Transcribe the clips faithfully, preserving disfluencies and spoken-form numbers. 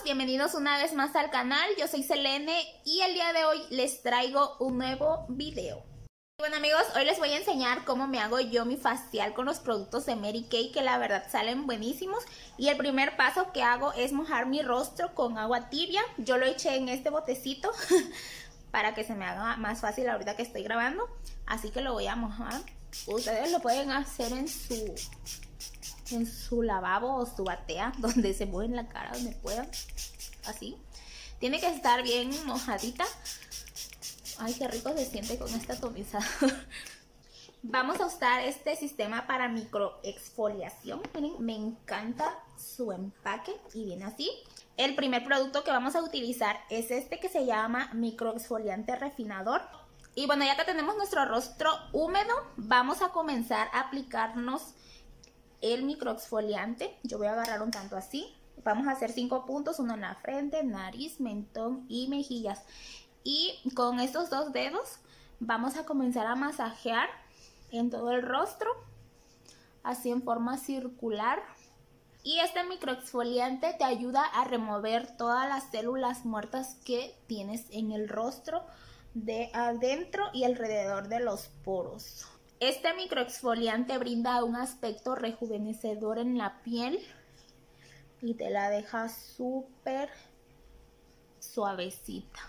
bienvenidos una vez más al canal. Yo soy Selene y el día de hoy les traigo un nuevo video. Bueno amigos, hoy les voy a enseñar cómo me hago yo mi facial con los productos de Mary Kay, que la verdad salen buenísimos. Y el primer paso que hago es mojar mi rostro con agua tibia. Yo lo eché en este botecito para que se me haga más fácil ahorita que estoy grabando. Así que lo voy a mojar. Ustedes lo pueden hacer en su... en su lavabo o su batea, donde se mueven la cara, donde puedan, así. Tiene que estar bien mojadita. Ay, qué rico se siente con esta atomizada. Vamos a usar este sistema para microexfoliación. Miren, me encanta su empaque y viene así. El primer producto que vamos a utilizar es este que se llama microexfoliante refinador. Y bueno, ya que tenemos nuestro rostro húmedo, vamos a comenzar a aplicarnos el microexfoliante. Yo voy a agarrar un tanto así. Vamos a hacer cinco puntos, uno en la frente, nariz, mentón y mejillas. Y con estos dos dedos vamos a comenzar a masajear en todo el rostro, así en forma circular. Y este microexfoliante te ayuda a remover todas las células muertas que tienes en el rostro, de adentro y alrededor de los poros. Este microexfoliante brinda un aspecto rejuvenecedor en la piel y te la deja súper suavecita.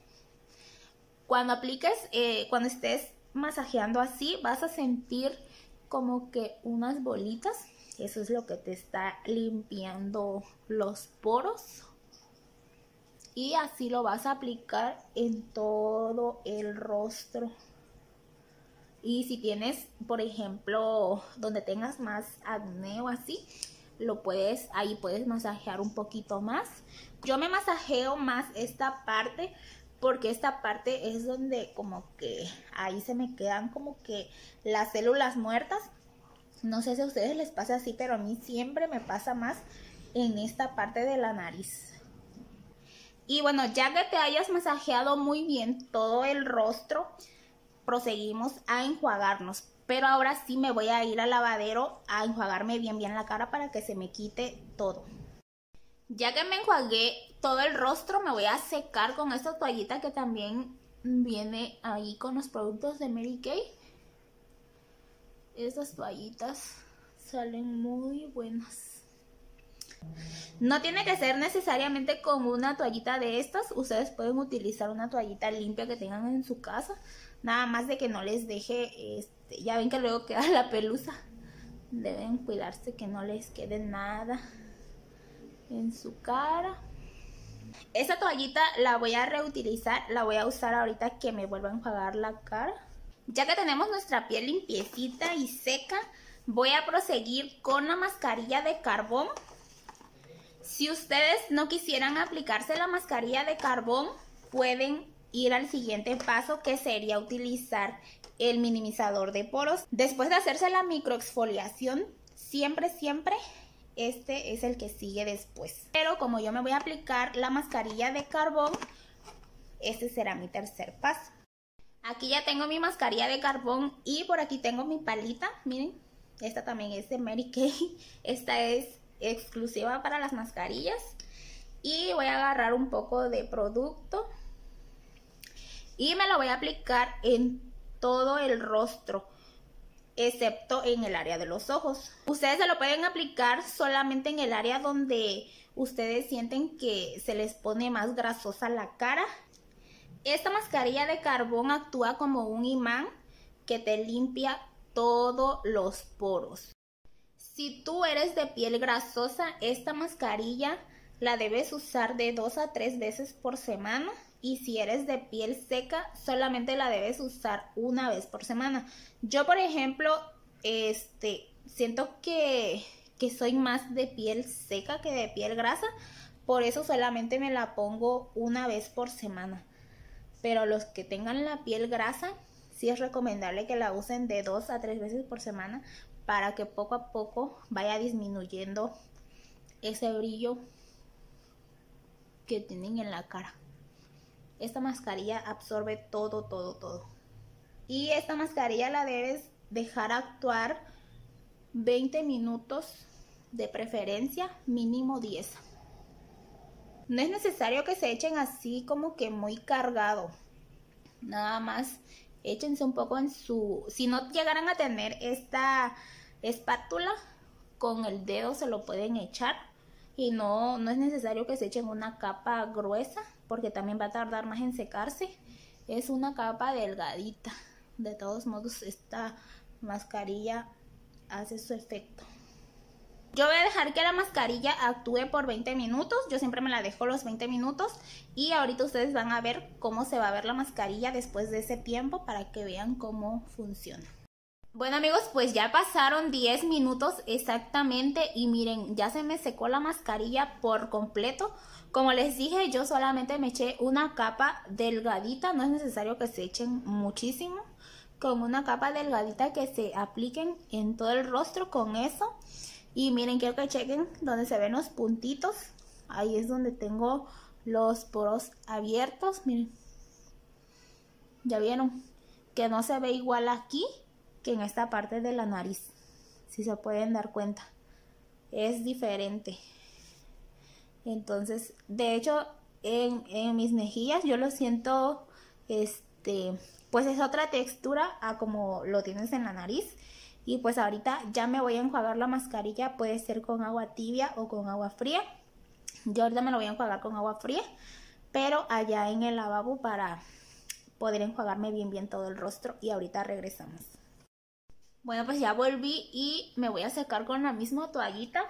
Cuando apliques, eh, cuando estés masajeando así, vas a sentir como que unas bolitas. Eso es lo que te está limpiando los poros. Y así lo vas a aplicar en todo el rostro. Y si tienes, por ejemplo, donde tengas más acné o así, lo puedes, ahí puedes masajear un poquito más. Yo me masajeo más esta parte porque esta parte es donde como que ahí se me quedan como que las células muertas. No sé si a ustedes les pasa así, pero a mí siempre me pasa más en esta parte de la nariz. Y bueno, ya que te hayas masajeado muy bien todo el rostro, proseguimos a enjuagarnos, pero ahora sí me voy a ir al lavadero a enjuagarme bien bien la cara para que se me quite todo. Ya que me enjuagué todo el rostro, me voy a secar con esta toallita que también viene ahí con los productos de Mary Kay. Estas toallitas salen muy buenas. No tiene que ser necesariamente con una toallita de estas. Ustedes pueden utilizar una toallita limpia que tengan en su casa. Nada más de que no les deje, este, ya ven que luego queda la pelusa. Deben cuidarse que no les quede nada en su cara. Esta toallita la voy a reutilizar, la voy a usar ahorita que me vuelva a enjuagar la cara. Ya que tenemos nuestra piel limpiecita y seca, voy a proseguir con la mascarilla de carbón. Si ustedes no quisieran aplicarse la mascarilla de carbón, pueden ir al siguiente paso, que sería utilizar el minimizador de poros. Después de hacerse la microexfoliación, siempre, siempre este es el que sigue después. Pero como yo me voy a aplicar la mascarilla de carbón, este será mi tercer paso. Aquí ya tengo mi mascarilla de carbón y por aquí tengo mi palita. Miren, esta también es de Mary Kay. Esta es exclusiva para las mascarillas. Y voy a agarrar un poco de producto y me lo voy a aplicar en todo el rostro, excepto en el área de los ojos. Ustedes se lo pueden aplicar solamente en el área donde ustedes sienten que se les pone más grasosa la cara. Esta mascarilla de carbón actúa como un imán que te limpia todos los poros. Si tú eres de piel grasosa, esta mascarilla la debes usar de dos a tres veces por semana. Y si eres de piel seca, solamente la debes usar una vez por semana. Yo, por ejemplo, este, siento que, que soy más de piel seca que de piel grasa. Por eso solamente me la pongo una vez por semana. Pero los que tengan la piel grasa, sí es recomendable que la usen de dos a tres veces por semana, para que poco a poco vaya disminuyendo ese brillo que tienen en la cara. Esta mascarilla absorbe todo, todo, todo. Y esta mascarilla la debes dejar actuar veinte minutos, de preferencia mínimo diez. No es necesario que se echen así como que muy cargado. Nada más échense un poco en su... Si no llegaran a tener esta espátula, con el dedo se lo pueden echar. Y no, no es necesario que se echen una capa gruesa, porque también va a tardar más en secarse. Es una capa delgadita. De todos modos, esta mascarilla hace su efecto. Yo voy a dejar que la mascarilla actúe por veinte minutos. Yo siempre me la dejo los veinte minutos. Y ahorita ustedes van a ver cómo se va a ver la mascarilla después de ese tiempo, para que vean cómo funciona. Bueno amigos, pues ya pasaron diez minutos exactamente. Y miren, ya se me secó la mascarilla por completo. Como les dije, yo solamente me eché una capa delgadita. No es necesario que se echen muchísimo. Con una capa delgadita que se apliquen en todo el rostro, con eso. Y miren, quiero que chequen donde se ven los puntitos. Ahí es donde tengo los poros abiertos. Miren. ¿Ya vieron? Que no se ve igual aquí que en esta parte de la nariz. Si se pueden dar cuenta. Es diferente. Entonces, de hecho, en, en mis mejillas yo lo siento, este, pues es otra textura a como lo tienes en la nariz. Y pues ahorita ya me voy a enjuagar la mascarilla, puede ser con agua tibia o con agua fría. Yo ahorita me lo voy a enjuagar con agua fría, pero allá en el lavabo para poder enjuagarme bien bien todo el rostro. Y ahorita regresamos. Bueno, pues ya volví y me voy a secar con la misma toallita.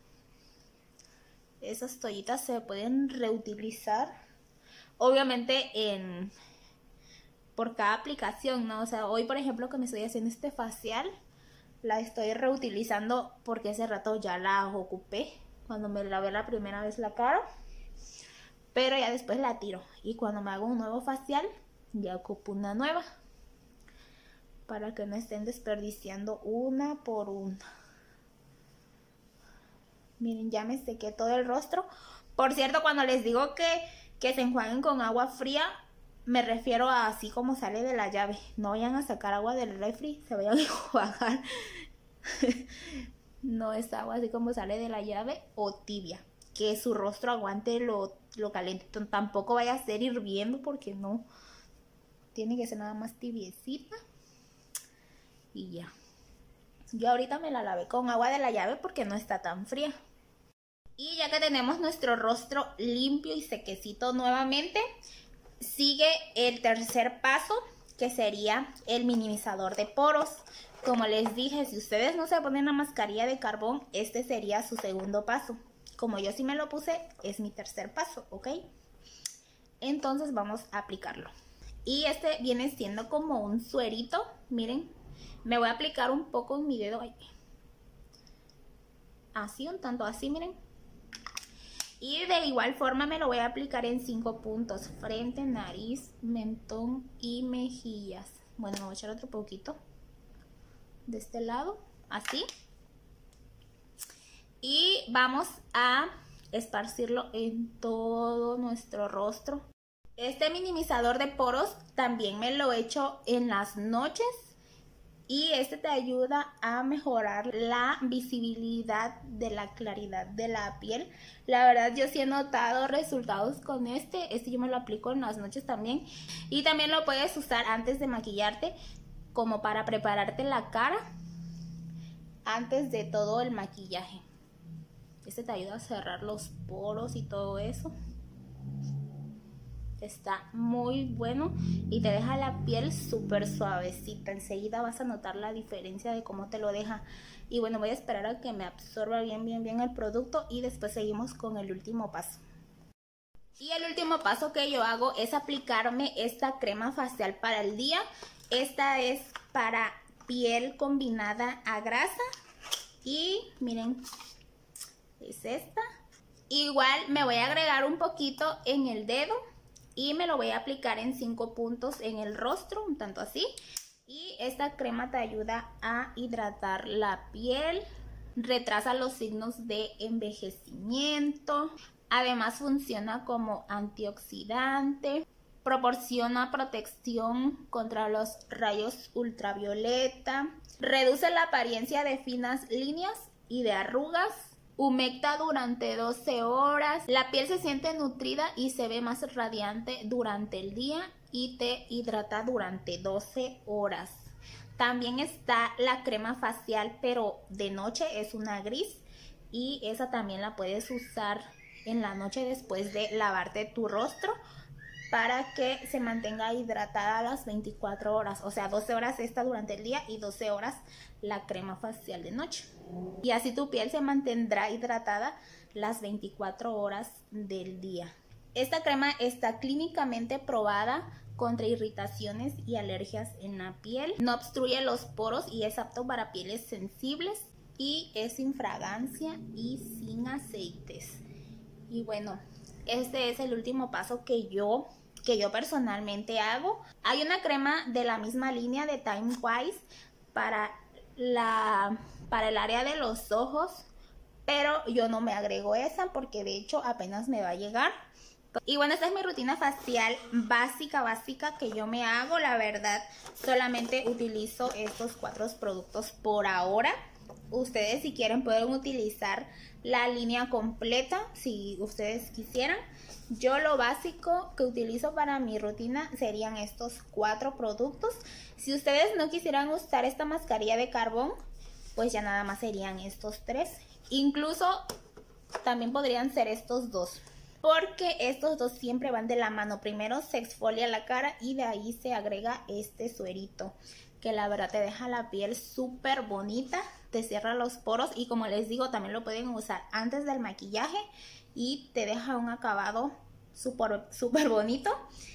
Esas toallitas se pueden reutilizar, obviamente en por cada aplicación, ¿no? O sea, hoy por ejemplo que me estoy haciendo este facial, la estoy reutilizando porque hace rato ya la ocupé cuando me lavé la primera vez la cara, pero ya después la tiro. Y cuando me hago un nuevo facial, ya ocupo una nueva, para que no estén desperdiciando una por una. Miren, ya me sequé todo el rostro. Por cierto, cuando les digo que, que se enjuaguen con agua fría, me refiero a así como sale de la llave. No vayan a sacar agua del refri, se vayan a enjuagar. No es agua así como sale de la llave o tibia. Que su rostro aguante lo, lo caliente. Tampoco vaya a ser hirviendo, porque no. Tiene que ser nada más tibiecita. Y ya. Yo ahorita me la lavé con agua de la llave porque no está tan fría. Y ya que tenemos nuestro rostro limpio y sequecito nuevamente, sigue el tercer paso, que sería el minimizador de poros. Como les dije, si ustedes no se ponen la mascarilla de carbón, este sería su segundo paso. Como yo sí me lo puse, es mi tercer paso, ¿ok? Entonces vamos a aplicarlo. Y este viene siendo como un suerito, miren. Me voy a aplicar un poco en mi dedo. Así, un tanto así, miren. Y de igual forma me lo voy a aplicar en cinco puntos. Frente, nariz, mentón y mejillas. Bueno, me voy a echar otro poquito. De este lado, así. Y vamos a esparcirlo en todo nuestro rostro. Este minimizador de poros también me lo he hecho en las noches. Y este te ayuda a mejorar la visibilidad de la claridad de la piel. La verdad yo sí he notado resultados con este. Este yo me lo aplico en las noches también. Y también lo puedes usar antes de maquillarte, como para prepararte la cara antes de todo el maquillaje. Este te ayuda a cerrar los poros y todo eso. Está muy bueno y te deja la piel súper suavecita. Enseguida vas a notar la diferencia de cómo te lo deja. Y bueno, voy a esperar a que me absorba bien, bien, bien el producto. Y después seguimos con el último paso. Y el último paso que yo hago es aplicarme esta crema facial para el día. Esta es para piel combinada a grasa. Y miren, es esta. Igual me voy a agregar un poquito en el dedo. Y me lo voy a aplicar en cinco puntos en el rostro, un tanto así. Y esta crema te ayuda a hidratar la piel, retrasa los signos de envejecimiento. Además funciona como antioxidante, proporciona protección contra los rayos ultravioleta, reduce la apariencia de finas líneas y de arrugas. humecta durante doce horas. La piel se siente nutrida y se ve más radiante durante el día y te hidrata durante doce horas. También está la crema facial, pero de noche, es una gris, y esa también la puedes usar en la noche después de lavarte tu rostro para que se mantenga hidratada las veinticuatro horas. O sea, doce horas esta durante el día y doce horas la crema facial de noche. Y así tu piel se mantendrá hidratada las veinticuatro horas del día. Esta crema está clínicamente probada contra irritaciones y alergias en la piel. No obstruye los poros y es apto para pieles sensibles. Y es sin fragancia y sin aceites. Y bueno, este es el último paso que yo, que yo personalmente hago. Hay una crema de la misma línea de Time Wise para, la, para el área de los ojos, pero yo no me agrego esa porque de hecho apenas me va a llegar. Y bueno, esta es mi rutina facial básica, básica que yo me hago. La verdad, solamente utilizo estos cuatro productos por ahora. Ustedes, si quieren, pueden utilizar la línea completa si ustedes quisieran. Yo lo básico que utilizo para mi rutina serían estos cuatro productos. Si ustedes no quisieran usar esta mascarilla de carbón, pues ya nada más serían estos tres. Incluso también podrían ser estos dos, porque estos dos siempre van de la mano. Primero se exfolia la cara y de ahí se agrega este suerito, que la verdad te deja la piel súper bonita, te cierra los poros y como les digo, también lo pueden usar antes del maquillaje y te deja un acabado súper súper bonito.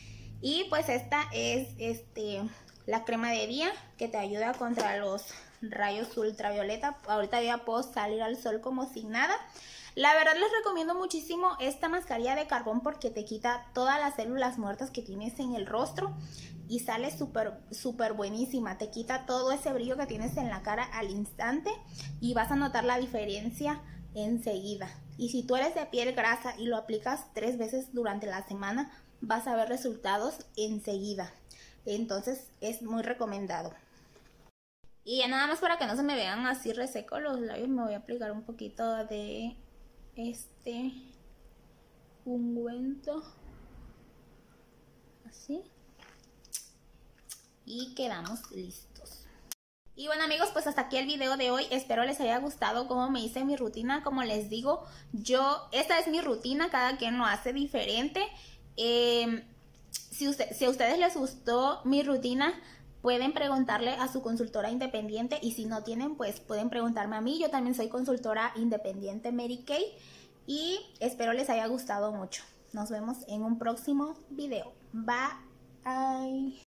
Y pues esta es este la crema de día que te ayuda contra los rayos ultravioleta. Ahorita ya puedo salir al sol como sin nada. La verdad les recomiendo muchísimo esta mascarilla de carbón porque te quita todas las células muertas que tienes en el rostro y sale súper súper buenísima. Te quita todo ese brillo que tienes en la cara al instante y vas a notar la diferencia enseguida. Y si tú eres de piel grasa y lo aplicas tres veces durante la semana, vas a ver resultados enseguida. Entonces es muy recomendado. Y ya nada más para que no se me vean así resecos los labios, me voy a aplicar un poquito de este ungüento. Así. Y quedamos listos. Y bueno amigos, pues hasta aquí el video de hoy. Espero les haya gustado cómo me hice mi rutina. Como les digo, yo, esta es mi rutina, cada quien lo hace diferente. Eh, si, usted, si a ustedes les gustó mi rutina, pueden preguntarle a su consultora independiente. Y si no tienen, pues pueden preguntarme a mí. Yo también soy consultora independiente Mary Kay. Y espero les haya gustado mucho. Nos vemos en un próximo video. Bye.